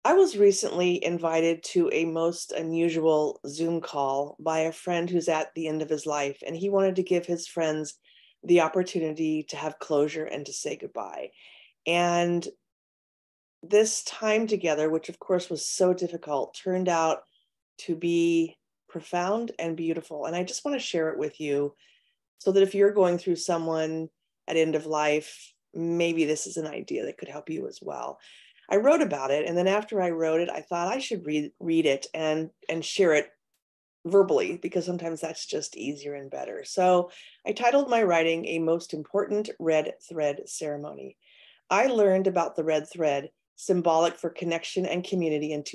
I was recently invited to a most unusual Zoom call by a friend who's at the end of his life, and he wanted to give his friends the opportunity to have closure and to say goodbye. And this time together, which of course was so difficult, turned out to be profound and beautiful. And I just want to share it with you so that if you're going through someone at end of life, maybe this is an idea that could help you as well. I wrote about it, and then after I wrote it, I thought I should read it and share it verbally because sometimes that's just easier and better. So I titled my writing "A Most Important Red Thread Ceremony." I learned about the red thread, symbolic for connection and community, in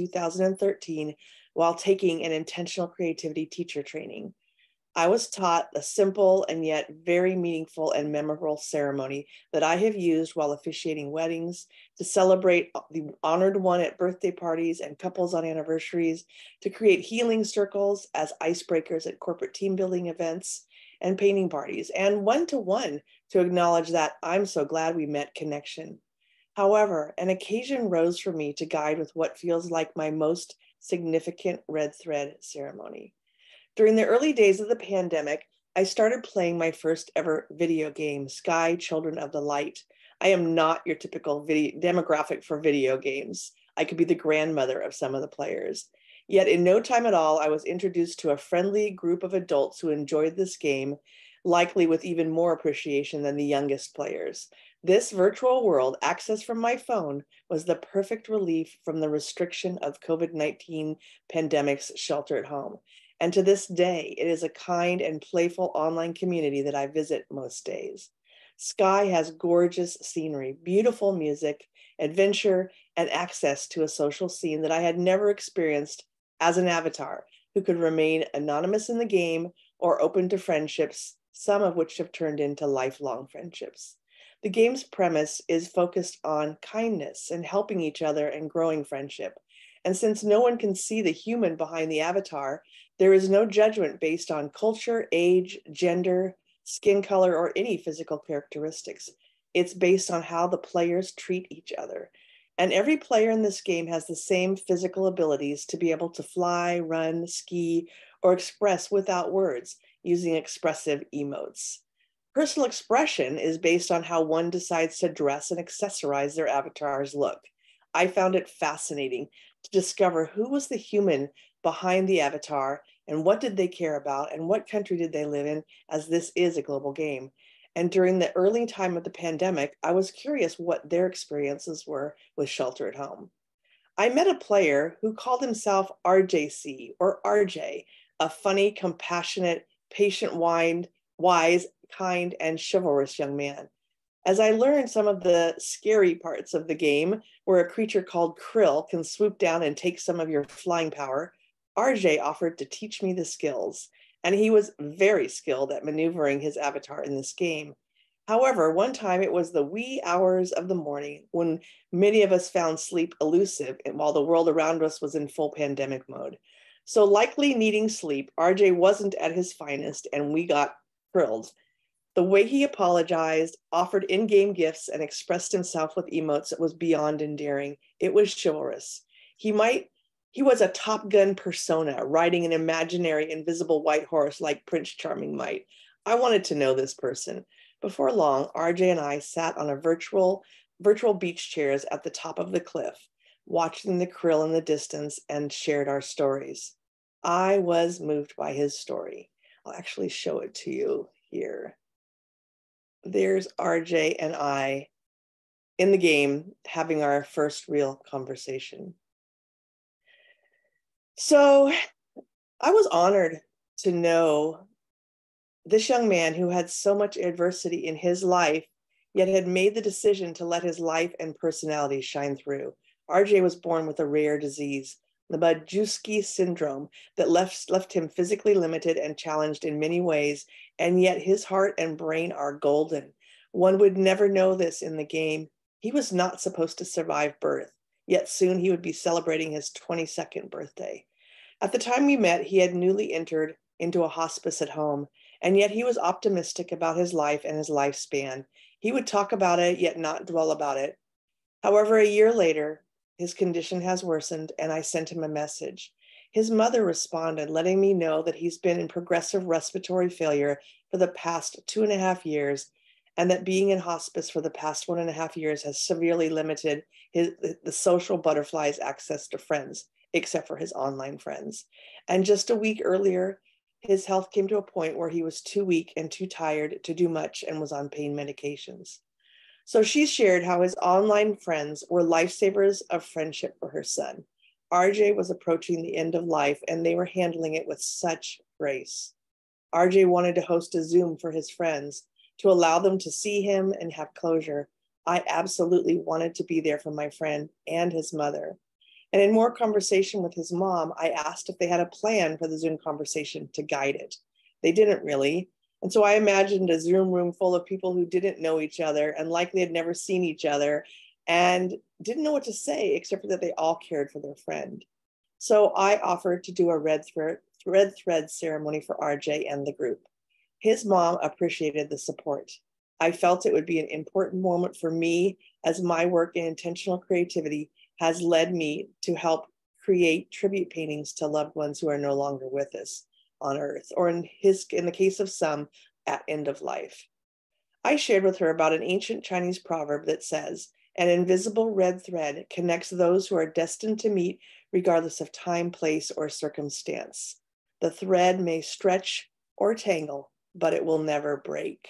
2013 while taking an intentional creativity teacher training. I was taught a simple and yet very meaningful and memorable ceremony that I have used while officiating weddings, to celebrate the honored one at birthday parties and couples on anniversaries, to create healing circles as icebreakers at corporate team building events and painting parties, and one-to-one to acknowledge that "I'm so glad we met" connection. However, an occasion rose for me to guide with what feels like my most significant red thread ceremony. During the early days of the pandemic, I started playing my first ever video game, Sky Children of the Light. I am not your typical demographic for video games. I could be the grandmother of some of the players. Yet in no time at all, I was introduced to a friendly group of adults who enjoyed this game, likely with even more appreciation than the youngest players. This virtual world, accessed from my phone, was the perfect relief from the restriction of COVID-19 pandemic's shelter at home. And to this day, it is a kind and playful online community that I visit most days. Sky has gorgeous scenery, beautiful music, adventure, and access to a social scene that I had never experienced as an avatar who could remain anonymous in the game or open to friendships, some of which have turned into lifelong friendships. The game's premise is focused on kindness and helping each other and growing friendship. And since no one can see the human behind the avatar, there is no judgment based on culture, age, gender, skin color, or any physical characteristics. It's based on how the players treat each other. And every player in this game has the same physical abilities to be able to fly, run, ski, or express without words using expressive emotes. Personal expression is based on how one decides to dress and accessorize their avatar's look. I found it fascinating to discover who was the human behind the avatar and what did they care about and what country did they live in, as this is a global game. And during the early time of the pandemic, I was curious what their experiences were with shelter at home. I met a player who called himself RJC, or RJ, a funny, compassionate, patient, wise, kind, and chivalrous young man. As I learned some of the scary parts of the game, where a creature called Krill can swoop down and take some of your flying power, RJ offered to teach me the skills, and he was very skilled at maneuvering his avatar in this game. However, one time it was the wee hours of the morning when many of us found sleep elusive while the world around us was in full pandemic mode. So likely needing sleep, RJ wasn't at his finest, and we got thrilled. The way he apologized, offered in-game gifts, and expressed himself with emotes was beyond endearing. It was chivalrous. He was a Top Gun persona, riding an imaginary invisible white horse like Prince Charming might. I wanted to know this person. Before long, RJ and I sat on a virtual beach chairs at the top of the cliff, watching the krill in the distance, and shared our stories. I was moved by his story. I'll actually show it to you here. There's RJ and I in the game having our first real conversation. So I was honored to know this young man who had so much adversity in his life, yet had made the decision to let his life and personality shine through. RJ was born with a rare disease, the Majewski syndrome, that left him physically limited and challenged in many ways, and yet his heart and brain are golden. One would never know this in the game. He was not supposed to survive birth, yet soon he would be celebrating his 22nd birthday. At the time we met, he had newly entered into a hospice at home, and yet he was optimistic about his life and his lifespan. He would talk about it, yet not dwell about it. However, a year later, His condition has worsened, and I sent him a message. His mother responded, letting me know that he's been in progressive respiratory failure for the past 2.5 years, and that being in hospice for the past 1.5 years has severely limited the social butterfly's access to friends, except for his online friends. And just a week earlier, his health came to a point where he was too weak and too tired to do much and was on pain medications. So she shared how his online friends were lifesavers of friendship for her son. Arjay was approaching the end of life, and they were handling it with such grace. Arjay wanted to host a Zoom for his friends to allow them to see him and have closure. I absolutely wanted to be there for my friend and his mother. And in more conversation with his mom, I asked if they had a plan for the Zoom conversation to guide it. They didn't really. And so I imagined a Zoom room full of people who didn't know each other and likely had never seen each other and didn't know what to say, except for that they all cared for their friend. So I offered to do a red thread ceremony for Arjay and the group. His mom appreciated the support. I felt it would be an important moment for me, as my work in intentional creativity has led me to help create tribute paintings to loved ones who are no longer with us on earth, or in the case of some, at end of life. I shared with her about an ancient Chinese proverb that says, "An invisible red thread connects those who are destined to meet regardless of time, place, or circumstance. The thread may stretch or tangle, but it will never break."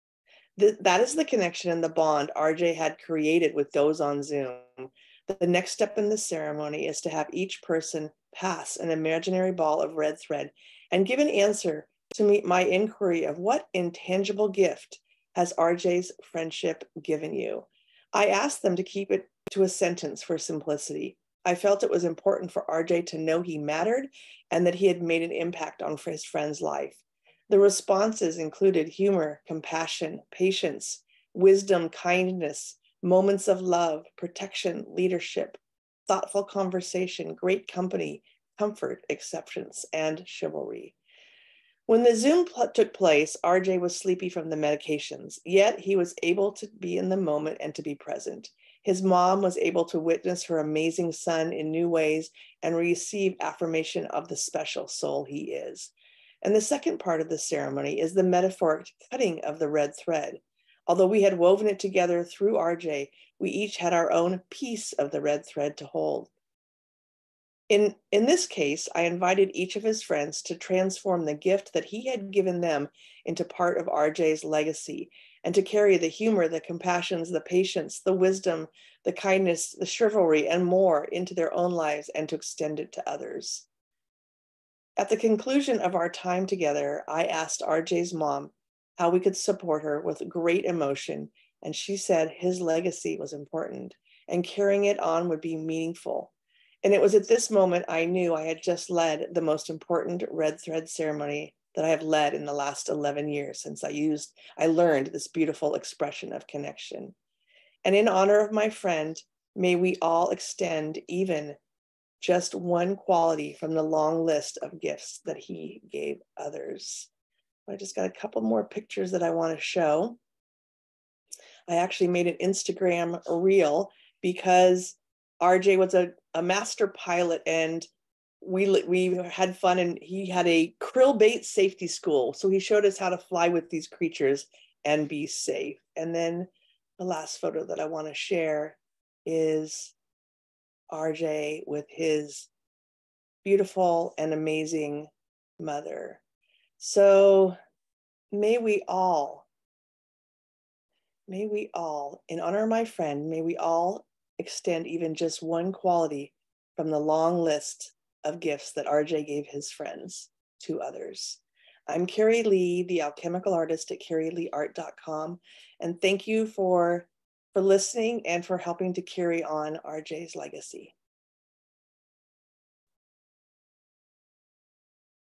That is the connection and the bond Arjay had created with those on Zoom. The next step in the ceremony is to have each person pass an imaginary ball of red thread and give an answer to meet my inquiry of what intangible gift has Arjay's friendship given you. I asked them to keep it to a sentence for simplicity. I felt it was important for Arjay to know he mattered and that he had made an impact on his friend's life. The responses included humor, compassion, patience, wisdom, kindness, moments of love, protection, leadership, thoughtful conversation, great company, comfort, acceptance, and chivalry. When the Zoom took place, Arjay was sleepy from the medications, yet he was able to be in the moment and to be present. His mom was able to witness her amazing son in new ways and receive affirmation of the special soul he is. And the second part of the ceremony is the metaphoric cutting of the red thread. Although we had woven it together through Arjay, we each had our own piece of the red thread to hold. In this case, I invited each of his friends to transform the gift that he had given them into part of Arjay's legacy, and to carry the humor, the compassions, the patience, the wisdom, the kindness, the chivalry, and more into their own lives and to extend it to others. At the conclusion of our time together, I asked Arjay's mom how we could support her with great emotion, and she said his legacy was important and carrying it on would be meaningful. And it was at this moment I knew I had just led the most important red thread ceremony that I have led in the last 11 years since I learned this beautiful expression of connection. And in honor of my friend, may we all extend even just one quality from the long list of gifts that he gave others. I just got a couple more pictures that I want to show. I actually made an Instagram reel because Arjay was a master pilot, and we had fun, and he had a krill bait safety school. So he showed us how to fly with these creatures and be safe. And then the last photo that I want to share is Arjay with his beautiful and amazing mother. So may we all, in honor of my friend, may we all extend even just one quality from the long list of gifts that Arjay gave his friends to others. I'm Carrie Lee, the alchemical artist at carrieleeart.com, and thank you for listening and for helping to carry on Arjay's legacy.